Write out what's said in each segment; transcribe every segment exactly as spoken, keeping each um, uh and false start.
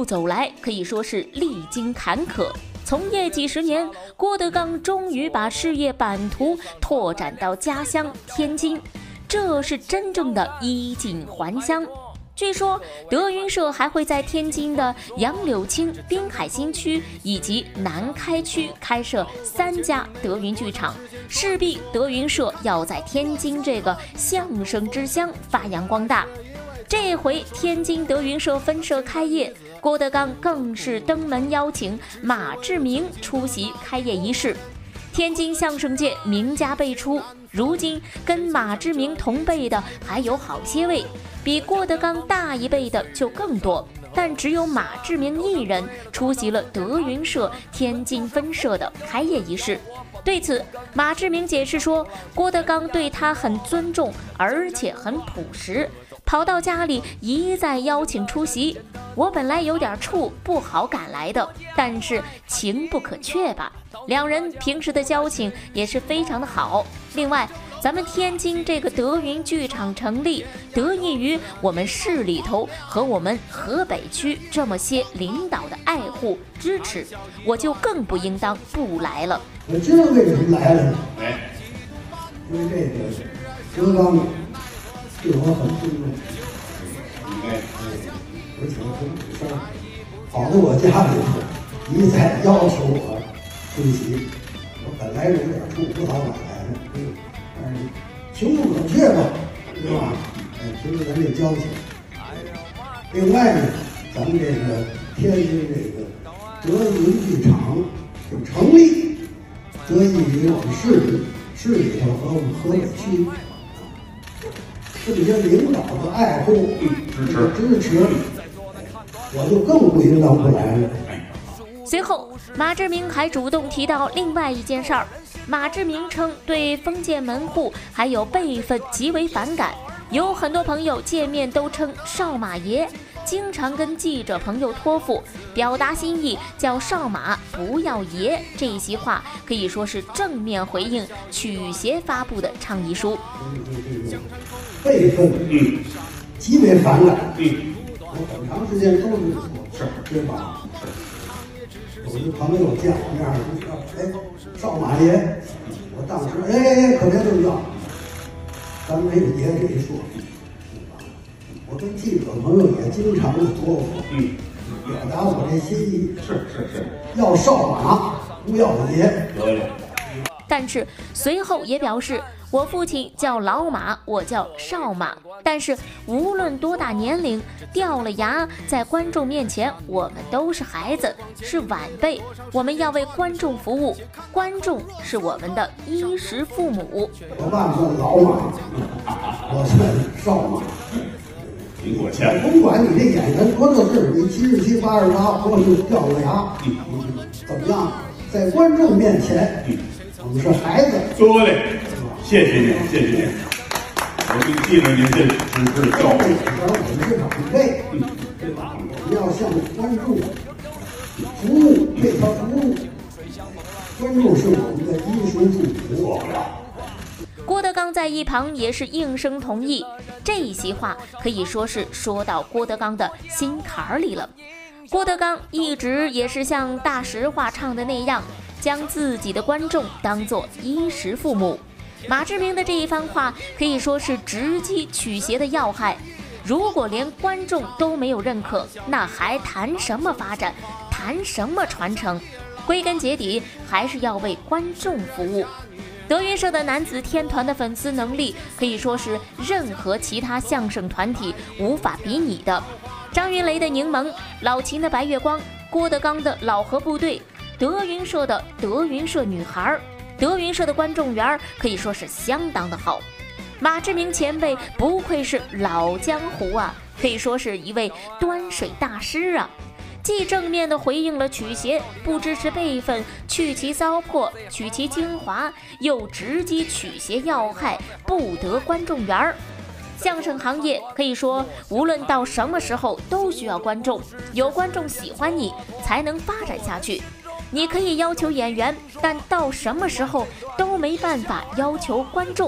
路走来，可以说是历经坎坷。从业几十年，郭德纲终于把事业版图拓展到家乡天津，这是真正的衣锦还乡。据说德云社还会在天津的杨柳青、滨海新区以及南开区开设三家德云剧场，势必德云社要在天津这个相声之乡发扬光大。这回天津德云社分社开业，郭德纲更是登门邀请马志明出席开业仪式。天津相声界名家辈出，如今跟马志明同辈的还有好些位，比郭德纲大一辈的就更多，但只有马志明一人出席了德云社天津分社的开业仪式。对此，马志明解释说，郭德纲对他很尊重，而且很朴实，跑到家里一再邀请出席。我本来有点怵，不好赶来的，但是情不可却吧。两人平时的交情也是非常的好。另外，咱们天津这个德云剧场成立，得益于我们市里头和我们河北区这么些领导的爱护支持，我就更不应当不来了。 我知道为什么来了呢？哎，因为这个郭德纲对我很尊重，应该，而且很朴实，跑到我家里头一再要求我出席。我本来有点怵，不好赶来的，但是情不可却吧，对吧？哎，凭着咱这交情。另外呢，咱们这个天津这个德云剧场就成立，得益于我们市里市里头和我们河北区这些领导的爱护、支持，支持，我就更不应当不来了。 随后，马志明还主动提到另外一件事儿。马志明称对封建门户还有辈分极为反感，有很多朋友见面都称少马爷，经常跟记者朋友托付表达心意，叫少马不要爷。这一席话可以说是正面回应曲协发布的倡议书。 辈分，嗯，极为反感，嗯，我很长时间都是说，是，对吧？是，有的朋友见我面就说，哎，少马爷，我当时哎，可别这么叫，咱没有爷这一说。我跟记者朋友也经常的托付，嗯，表达我这心意，是是是，要少马不要爷。得了。 但是随后也表示，我父亲叫老马，我叫少马，但是无论多大年龄，掉了牙，在观众面前，我们都是孩子，是晚辈，我们要为观众服务，观众是我们的衣食父母。 我爸算老马，我算少马。 苹果签， 甭管你这演员多大事，你七十七、八十八，或者掉了牙，嗯，怎么样？在观众面前，嗯，我们是孩子。 对嘞，谢谢您，谢谢您。我就记着您这指示教育。 我们是长辈，嗯，对吧？我们要向观众服务，为他服务。观众是我们的衣食父母。 郭德纲在一旁也是应声同意，这一席话可以说是说到郭德纲的心坎里了。郭德纲一直也是像大实话唱的那样，将自己的观众当作衣食父母。马志明的这一番话可以说是直击曲协的要害，如果连观众都没有认可，那还谈什么发展，谈什么传承？归根结底还是要为观众服务。德云社的男子天团的粉丝能力可以说是任何其他相声团体无法比拟的。张云雷的柠檬，老秦的白月光，郭德纲的老河部队，德云社的德云社女孩，德云社的观众缘可以说是相当的好。马志明前辈不愧是老江湖啊，可以说是一位端水大师啊。既正面地回应了曲协不支持辈分，去其糟粕，取其精华，又直击曲协要害，不得观众缘儿。相声行业可以说无论到什么时候都需要观众，有观众喜欢你才能发展下去。你可以要求演员，但到什么时候都没办法要求观众。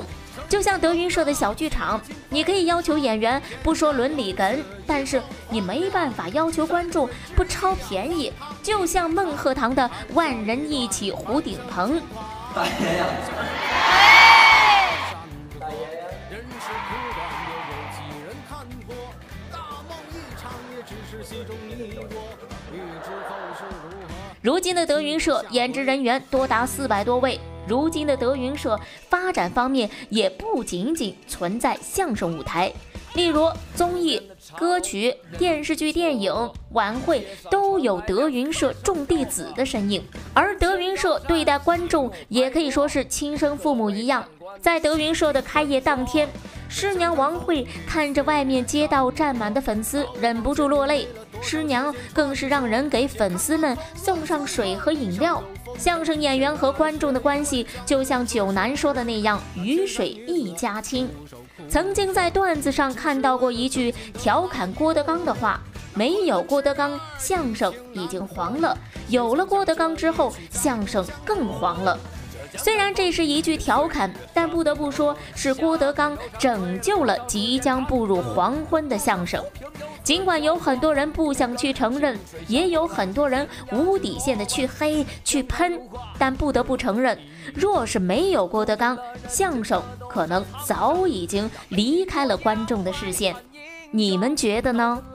就像德云社的小剧场，你可以要求演员不说伦理哏，但是你没办法要求观众不超便宜。就像孟鹤堂的万人一起胡顶棚。 大爷呀！大爷呀！ 如今的德云社演职人员多达四百多位。如今的德云社发展方面也不仅仅存在相声舞台，例如综艺、歌曲、电视剧、电影、晚会都有德云社众弟子的身影。而德云社对待观众也可以说是亲生父母一样。在德云社的开业当天，师娘王慧看着外面街道站满的粉丝，忍不住落泪。师娘更是让人给粉丝们送上水和饮料。相声演员和观众的关系就像九南说的那样，鱼水一家亲。曾经在段子上看到过一句调侃郭德纲的话：没有郭德纲，相声已经黄了；有了郭德纲之后，相声更黄了。虽然这是一句调侃，但不得不说是郭德纲拯救了即将步入黄昏的相声。尽管有很多人不想去承认，也有很多人无底线的去黑去喷，但不得不承认，若是没有郭德纲，相声可能早已经离开了观众的视线。你们觉得呢？